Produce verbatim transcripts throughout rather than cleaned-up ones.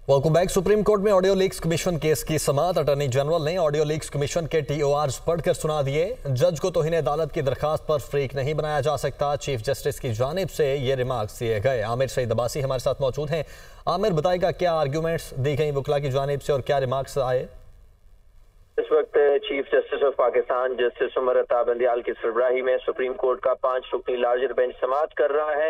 Welcome back. Supreme court में audio leaks commission case की समाअत अटॉर्नी जनरल ने ऑडियो लीक्स कमीशन के टीओआरस पढ़कर सुना दिए। जज को तौहीन अदालत की दरखास्त पर फ्रीक नहीं बनाया जा सकता, चीफ जस्टिस की जानिब से ये रिमार्क्स दिए गए। आमिर सईद अब्बासी हमारे साथ मौजूद हैं। आमिर, बताएगा क्या आर्ग्यूमेंट्स दी गई वकला की जानिब से और क्या रिमार्क्स आए? इस वक्त chief justice of Pakistan justice Umar Ata Bandial की सरबराही में सुप्रीम कोर्ट का पांच रुकनी लार्जर बेंच समाअत कर रहा है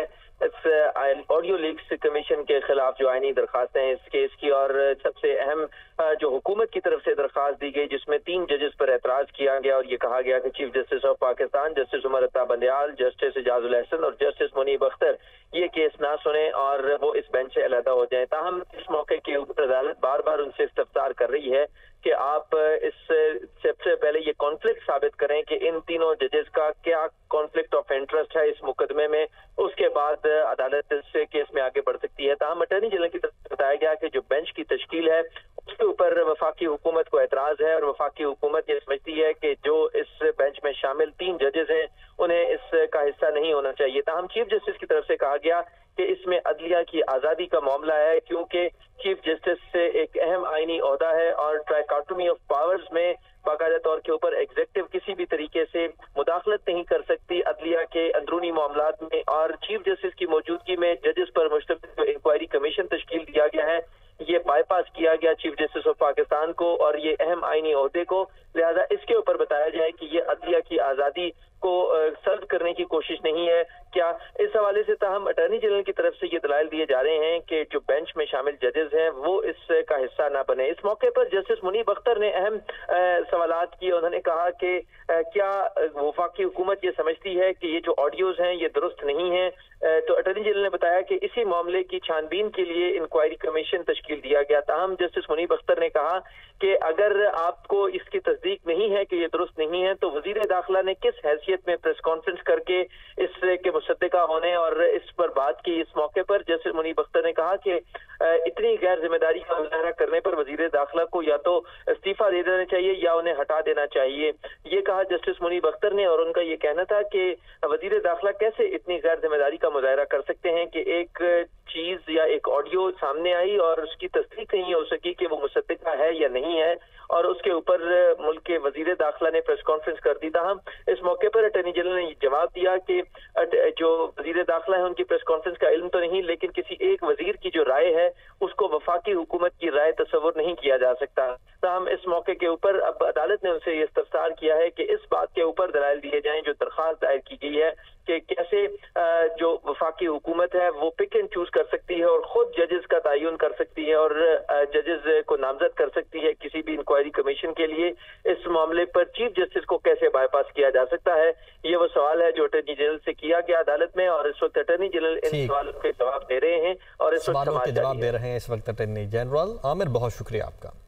इस ऑडियो लीक्स कमीशन के खिलाफ जो आईनी दरखास्तें हैं इस केस की। और सबसे अहम जो हुकूमत की तरफ से दरखास्त दी गई जिसमें तीन जजेस पर एतराज किया गया और ये कहा गया कि chief justice of Pakistan justice Umar Ata Bandial, justice Ejazul Ahsan और जस्टिस मुनीब अख्तर ये केस ना सुने और वो इस बेंच से अलहदा हो जाए। ताहम इस मौके के ऊपर अदालत बार बार उनसे इस्तफसार कर रही है कि आप इस सबसे पहले ये कॉन्फ्लिक्ट साबित करें कि इन तीनों जजेस का क्या कॉन्फ्लिक्ट ऑफ इंटरेस्ट है इस मुकदमे में, उसके बाद अदालत इस केस में आगे बढ़ सकती है। ताहम अटॉर्नी जनरल की तरफ से बताया गया कि जो बेंच की तश्कील है उसके ऊपर वफाकी हुकूमत को एतराज है और वफाकी हुकूमत ये समझती है कि जो इस बेंच में शामिल तीन जजेस हैं उन्हें इसका हिस्सा नहीं होना चाहिए। ताहम चीफ जस्टिस की तरफ से कहा गया कि इसमें अदलिया की आज़ादी का मामला है, क्योंकि चीफ जस्टिस से एक अहम आईनी ओहदा है और ट्राइकोटोमी ऑफ पावर्स में बाकायदा तौर के ऊपर एग्जीक्यूटिव किसी भी तरीके से मुदाखलत नहीं कर सकती अदलिया के अंदरूनी मामलात में। और चीफ जस्टिस की मौजूदगी में जजेस पर मुश्तमिल इंक्वायरी कमीशन तश्कील दिया गया है, ये बाईपास किया गया चीफ जस्टिस ऑफ पाकिस्तान को और ये अहम आईनी ओहदे को। लिहाजा इसके ऊपर बताया जाए कि ये अदलिया की आज़ादी को सर्व करने की कोशिश नहीं है क्या। इस हवाले से ताहम अटॉर्नी जनरल की तरफ से ये दलाइल दिए जा रहे हैं कि जो बेंच में शामिल जजेस हैं वो इसका हिस्सा ना बने। इस मौके पर जस्टिस मुनीब अख्तर ने अहम सवालात किए। उन्होंने कहा कि आ, क्या वफाकी हुकूमत ये समझती है कि ये जो ऑडियोज हैं ये दुरुस्त नहीं है। तो अटॉर्नी जनरल ने बताया कि इसी मामले की छानबीन के लिए इंक्वायरी कमीशन तश्कील दिया गया। ताहम जस्टिस मुनीब अख्तर ने कहा कि अगर आपको इसकी तस्दीक नहीं है कि ये दुरुस्त नहीं है तो वजीर दाखिला ने किस हैसियत में प्रेस कॉन्फ्रेंस करके इसके मुसद्दिका होने और इस पर बात की। इस मौके पर जस्टिस मुनीब अख्तर ने कहा कि इतनी गैर जिम्मेदारी का मुजाहरा करने पर वजीर दाखिला को या तो इस्तीफा दे देना चाहिए या उन्हें हटा देना चाहिए, ये कहा जस्टिस मुनीब अख्तर ने। और उनका ये कहना था कि वजीर दाखिला कैसे इतनी गैर जिम्मेदारी का मुजाहरा कर सकते हैं कि एक चीज या एक ऑडियो सामने आई और उसकी तस्दीक नहीं हो सकी कि वो मुसद्दिका है या नहीं है और उसके ऊपर मुल्क के वजीर दाखिला ने प्रेस कॉन्फ्रेंस कर दी। था इस मौके पर अटॉर्नी जनरल ने जवाब दिया कि जो वजीर दाखिला है उनकी प्रेस कॉन्फ्रेंस का इल्म तो नहीं, लेकिन किसी एक वजीर की जो राय है उसको वफाकी हुकूमत की राय तस्वुर नहीं किया जा सकता। ताहम इस मौके के ऊपर अब अदालत ने उनसे ये इस्तफसार किया है कि इस बात के ऊपर दलाइल दिए जाएं जो दरखास्त दायर की गई है कि कैसे जो वफाकी हुकूमत है वो पिक एंड चूज कर सकती है और खुद जजेस का तयन कर सकती है और जजेस को नामजद कर सकती है किसी भी इंक्वायरी कमीशन के लिए। इस मामले पर चीफ जस्टिस को कैसे बाईपास किया जा सकता है, ये वो सवाल है जो अटॉर्नी जनरल से किया गया अदालत में और इस वक्त अटॉर्नी जनरल इन सवालों के जवाब दे रहे हैं और इस वक्त जवाब दे रहे हैं इस वक्त अटॉर्नी जनरल। आमिर, बहुत शुक्रिया आपका।